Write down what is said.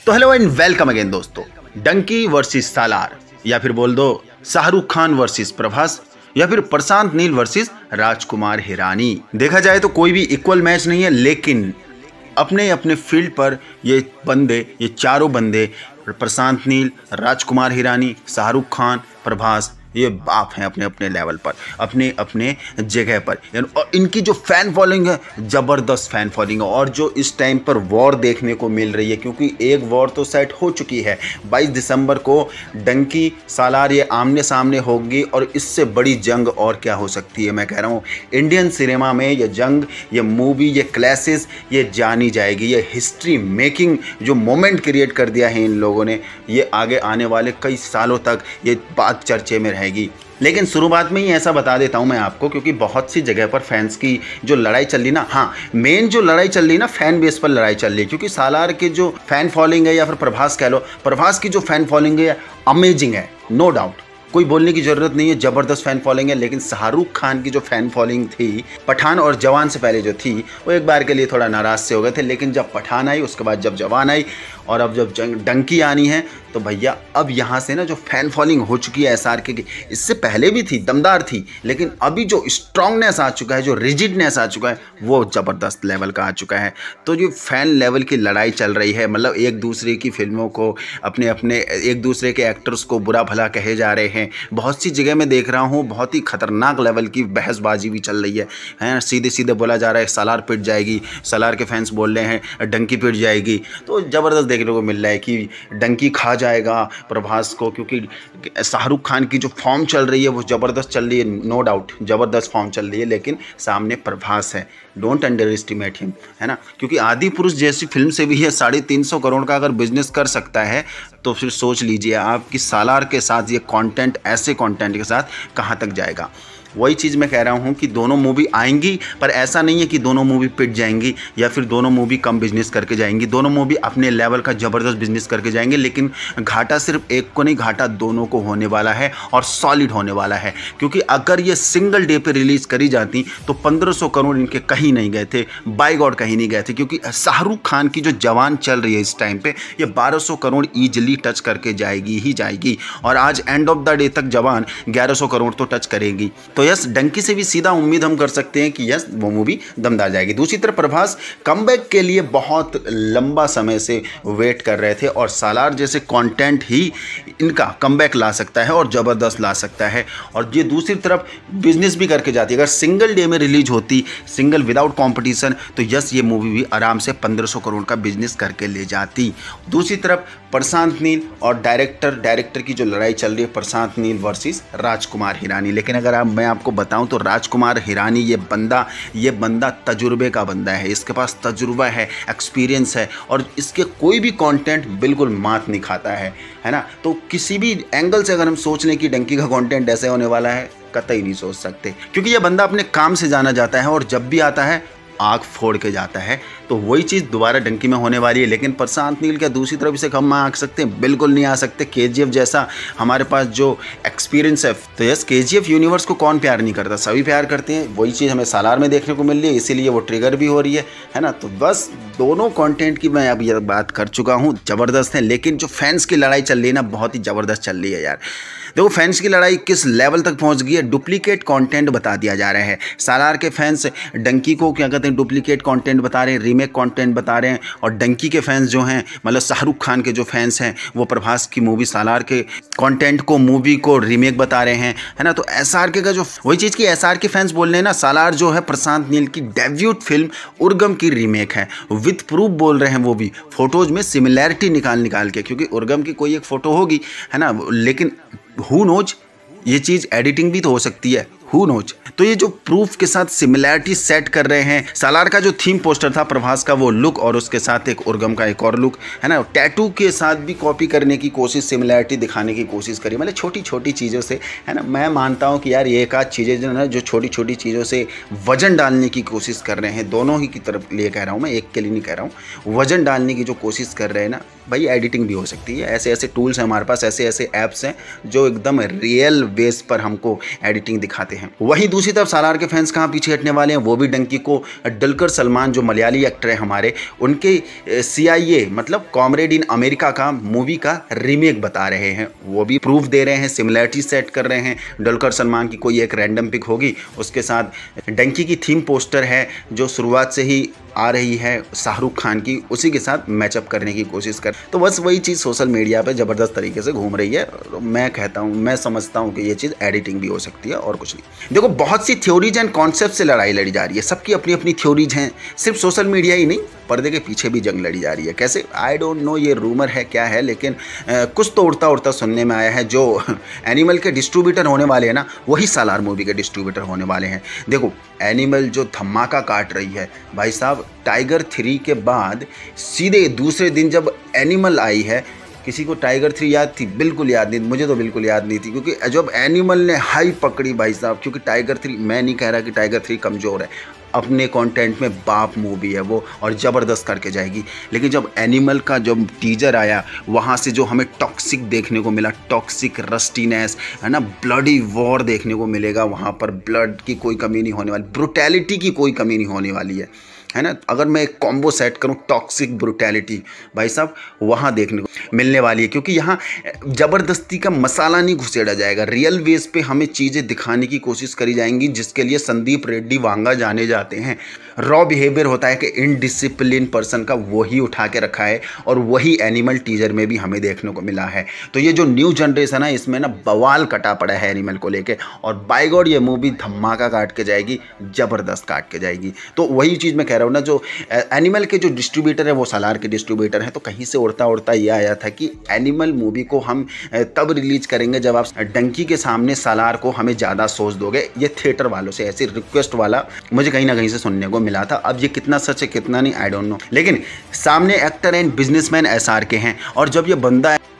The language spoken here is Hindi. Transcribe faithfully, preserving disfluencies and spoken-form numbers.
तो हेलो एंड वेलकम अगेन दोस्तों। डंकी वर्सेस सालार, या फिर बोल दो शाहरुख खान वर्सेस प्रभास, या फिर प्रशांत नील वर्सेस राजकुमार हिरानी। देखा जाए तो कोई भी इक्वल मैच नहीं है, लेकिन अपने अपने फील्ड पर ये बंदे, ये चारों बंदे, प्रशांत नील, राजकुमार हिरानी, शाहरुख खान, प्रभास, ये बाप हैं अपने अपने लेवल पर, अपने अपने जगह पर। और इनकी जो फैन फॉलोइंग है, ज़बरदस्त फैन फॉलोइंग है। और जो इस टाइम पर वॉर देखने को मिल रही है, क्योंकि एक वॉर तो सेट हो चुकी है। बाईस दिसंबर को डंकी सालार ये आमने सामने होगी, और इससे बड़ी जंग और क्या हो सकती है। मैं कह रहा हूँ इंडियन सिनेमा में ये जंग, ये मूवी, ये क्लैशेस, ये जानी जाएगी। ये हिस्ट्री मेकिंग जो मोमेंट क्रिएट कर दिया है इन लोगों ने, ये आगे आने वाले कई सालों तक ये बात चर्चे में रहेगी। लेकिन शुरुआत में ही ऐसा बता देता हूं मैं आपको, क्योंकि बहुत सी जगह पर फैंस की जो लड़ाई चल रही ना, हाँ मेन जो लड़ाई चल रही ना फैन बेस पर लड़ाई चल रही है। क्योंकि सालार के जो फैन फॉलोइंग है, या फिर प्रभास कह लो, प्रभास की जो फैन फॉलोइंग है अमेजिंग है, नो डाउट, कोई बोलने की जरूरत नहीं है, जबरदस्त फैन फॉलोइंग है। लेकिन शाहरुख खान की जो फैन फॉलोइंग थी पठान और जवान से पहले जो थी, वो एक बार के लिए थोड़ा नाराज से हो गए थे। लेकिन जब पठान आई, उसके बाद जब जवान आई, और अब जब जंग डंकी आनी है, तो भैया अब यहाँ से ना जो फैन फॉलोइंग हो चुकी है एसआर के की, इससे पहले भी थी, दमदार थी, लेकिन अभी जो स्ट्रांगनेस आ चुका है, जो रिजिडनेस आ चुका है, वो ज़बरदस्त लेवल का आ चुका है। तो जो फैन लेवल की लड़ाई चल रही है, मतलब एक दूसरे की फिल्मों को, अपने अपने एक दूसरे के एक्टर्स को बुरा भला कहे जा रहे हैं। बहुत सी जगह में देख रहा हूँ बहुत ही खतरनाक लेवल की बहसबाजी भी चल रही है हैं सीधे सीधे बोला जा रहा है सालार पिट जाएगी, सालार के फैंस बोल रहे हैं डंकी पिट जाएगी। तो ज़बरदस्त देखने को मिल रहा है कि डंकी खा जाएगा प्रभास को, क्योंकि शाहरुख खान की जो फॉर्म चल रही है वो ज़बरदस्त चल रही है, नो डाउट ज़बरदस्त फॉर्म चल रही है। लेकिन सामने प्रभास है, डोंट अंडर एस्टिमेट हिम, है ना। क्योंकि आदि पुरुष जैसी फिल्म से भी है साढ़े तीन सौ करोड़ का अगर बिजनेस कर सकता है, तो फिर सोच लीजिए आप कि सालार के साथ ये कंटेंट, ऐसे कंटेंट के साथ कहाँ तक जाएगा। वही चीज़ मैं कह रहा हूँ कि दोनों मूवी आएंगी, पर ऐसा नहीं है कि दोनों मूवी पिट जाएंगी या फिर दोनों मूवी कम बिजनेस करके जाएंगी। दोनों मूवी अपने लेवल का ज़बरदस्त बिजनेस करके जाएंगे, लेकिन घाटा सिर्फ एक को नहीं, घाटा दोनों को होने वाला है, और सॉलिड होने वाला है। क्योंकि अगर ये सिंगल डे पे रिलीज़ करी जाती तो पंद्रह सौ करोड़ इनके कहीं नहीं गए थे, बाय गॉड कहीं नहीं गए थे। क्योंकि शाहरुख खान की जो जवान चल रही है इस टाइम पर, ये बारह सौ करोड़ ईजिली टच करके जाएगी ही जाएगी। और आज एंड ऑफ द डे तक जवान ग्यारह सौ करोड़ तो टच करेगी। तो यस, डंकी से भी सीधा उम्मीद हम कर सकते हैं कि यस वो मूवी दमदार जाएगी। दूसरी तरफ प्रभास कमबैक के लिए बहुत लंबा समय से वेट कर रहे थे, और सालार जैसे कंटेंट ही इनका कमबैक ला सकता है और ज़बरदस्त ला सकता है। और ये दूसरी तरफ बिजनेस भी करके जाती है। अगर सिंगल डे में रिलीज होती, सिंगल विदाउट कॉम्पिटिशन, तो यस ये मूवी भी आराम से पंद्रह सौ करोड़ का बिजनेस करके ले जाती। दूसरी तरफ प्रशांत नील और डायरेक्टर डायरेक्टर की जो लड़ाई चल रही है, प्रशांत नील वर्सेस राजकुमार हिरानी। लेकिन अगर आप मैं आपको बताऊं तो राजकुमार हिरानी ये बंदा ये बंदा तजुर्बे का बंदा है, इसके पास तजुर्बा है, एक्सपीरियंस है, और इसके कोई भी कंटेंट बिल्कुल मात नहीं खाता है, है ना। तो किसी भी एंगल से अगर हम सोच लें कि डंकी का कंटेंट ऐसे होने वाला है, कतई नहीं सोच सकते। क्योंकि ये बंदा अपने काम से जाना जाता है, और जब भी आता है आग फोड़ के जाता है। तो वही चीज़ दोबारा डंकी में होने वाली है। लेकिन प्रशांत नील क्या दूसरी तरफ इसे हम आ सकते हैं? बिल्कुल नहीं आ सकते। केजीएफ जैसा हमारे पास जो एक्सपीरियंस है, तो यस केजीएफ यूनिवर्स को कौन प्यार नहीं करता, सभी प्यार करते हैं। वही चीज़ हमें सालार में देखने को मिल रही है, इसीलिए वो ट्रिगर भी हो रही है, है ना। तो बस दोनों कंटेंट की मैं अब ये बात कर चुका हूँ, ज़बरदस्त है। लेकिन जो फैंस की लड़ाई चल रही है ना, बहुत ही ज़बरदस्त चल रही है यार। देखो फैंस की लड़ाई किस लेवल तक पहुंच गई है, डुप्लीकेट कंटेंट बता दिया जा रहा है। सालार के फैंस डंकी को क्या कहते हैं, डुप्लीकेट कंटेंट बता रहे हैं, रीमेक कंटेंट बता रहे हैं। और डंकी के फैंस जो हैं, मतलब शाहरुख खान के जो फैंस हैं, वो प्रभास की मूवी सालार के कंटेंट को, मूवी को रीमेक बता रहे हैं, है ना। तो एसआर के का जो वही चीज़ की एसआर के फैंस बोल रहे हैं ना, सालार जो है प्रशांत नील की डेब्यूट फिल्म उर्गम की रीमेक है, विथ प्रूफ बोल रहे हैं। वो भी फोटोज में सिमिलैरिटी निकाल निकाल के, क्योंकि उर्गम की कोई एक फ़ोटो होगी, है ना, लेकिन हु नोज ये चीज़ एडिटिंग भी तो हो सकती है, हु नोज। तो ये जो प्रूफ के साथ सिमिलैरिटी सेट कर रहे हैं। सालार का जो थीम पोस्टर था प्रभास का, वो लुक, और उसके साथ एक उर्गम का एक और लुक, है ना, टैटू के साथ भी कॉपी करने की कोशिश, सिमिलैरिटी दिखाने की कोशिश करी। मतलब छोटी छोटी चीज़ों से, है ना। मैं मानता हूँ कि यार ये एक आध चीज़ें जो है, जो छोटी छोटी चीज़ों से वजन डालने की कोशिश कर रहे हैं, दोनों ही की तरफ लिए कह रहा हूँ मैं, एक के लिए नहीं कह रहा हूँ। वजन डालने की जो कोशिश कर रहे हैं ना भाई, एडिटिंग भी हो सकती है। ऐसे ऐसे टूल्स हैं हमारे पास, ऐसे ऐसे ऐप्स हैं जो एकदम रियल बेस पर हमको एडिटिंग दिखाते हैं। हैं। वहीं दूसरी तरफ सालार के फैंस कहाँ पीछे हटने वाले हैं, वो भी डंकी को दुलकर सलमान जो मलयाली एक्टर है हमारे, उनके सी आई ए मतलब कॉमरेड इन अमेरिका का मूवी का रीमेक बता रहे हैं। वो भी प्रूफ दे रहे हैं, सिमिलरिटी सेट कर रहे हैं। दुलकर सलमान की कोई एक रैंडम पिक होगी, उसके साथ डंकी की थीम पोस्टर है जो शुरुआत से ही आ रही है शाहरुख खान की, उसी के साथ मैचअप करने की कोशिश कर। तो बस वही चीज़ सोशल मीडिया पे ज़बरदस्त तरीके से घूम रही है। मैं कहता हूँ, मैं समझता हूँ कि ये चीज़ एडिटिंग भी हो सकती है और कुछ नहीं। देखो, बहुत सी थ्योरीज एंड कॉन्सेप्ट से लड़ाई लड़ी जा रही है, सबकी अपनी अपनी थ्योरीज हैं। सिर्फ सोशल मीडिया ही नहीं, पर्दे के पीछे भी जंग लड़ी जा रही है। कैसे, आई डोंट नो, ये रूमर है क्या है, लेकिन आ, कुछ तो उड़ता उड़ता सुनने में आया है। जो एनिमल के डिस्ट्रीब्यूटर होने वाले हैं ना, वही सालार मूवी के डिस्ट्रीब्यूटर होने वाले हैं। देखो, एनिमल जो धमाका काट रही है भाई साहब, टाइगर थ्री के बाद सीधे दूसरे दिन जब एनिमल आई है, किसी को टाइगर थ्री याद थी? बिल्कुल याद नहीं, मुझे तो बिल्कुल याद नहीं थी, क्योंकि जब एनिमल ने हाई पकड़ी भाई साहब, क्योंकि टाइगर थ्री, मैं नहीं कह रहा कि टाइगर थ्री कमज़ोर है, अपने कंटेंट में बाप मूवी है वो और ज़बरदस्त करके जाएगी। लेकिन जब एनिमल का जब टीजर आया, वहाँ से जो हमें टॉक्सिक देखने को मिला, टॉक्सिक रस्टीनेस है ना, ब्लडी वॉर देखने को मिलेगा वहाँ पर। ब्लड की कोई कमी नहीं होने वाली, ब्रुटैलिटी की कोई कमी नहीं होने वाली है, है ना। अगर मैं एक कॉम्बो सेट करूं, टॉक्सिक ब्रुटैलिटी भाई साहब वहाँ देखने को मिलने वाली है, क्योंकि यहाँ ज़बरदस्ती का मसाला नहीं घुसेड़ा जाएगा। रियल बेस पे हमें चीज़ें दिखाने की कोशिश करी जाएंगी, जिसके लिए संदीप रेड्डी वांगा जाने जाते हैं। रॉ बिहेवियर होता है कि इनडिसिप्लिन पर्सन का, वही उठा के रखा है और वही एनिमल टीजर में भी हमें देखने को मिला है। तो ये जो न्यू जनरेशन है, इसमें ना बवाल कटा पड़ा है एनिमल को लेके, और बाय गॉड ये मूवी धमाका काट के जाएगी, ज़बरदस्त काट के जाएगी। तो वही चीज़ मैं कह रहा हूँ ना, जो एनिमल के जो डिस्ट्रीब्यूटर है वो सालार के डिस्ट्रीब्यूटर हैं। तो कहीं से उड़ता उड़ता ये आया था कि एनिमल मूवी को हम तब रिलीज करेंगे जब आप डंकी के सामने सालार को हमें ज़्यादा सोच दोगे। ये थिएटर वालों से ऐसी रिक्वेस्ट वाला मुझे कहीं ना कहीं से सुनने को मिला था। अब ये कितना सच है कितना नहीं, आई डोंट नो, लेकिन सामने actor and businessman S R K हैं, और जब ये बंदा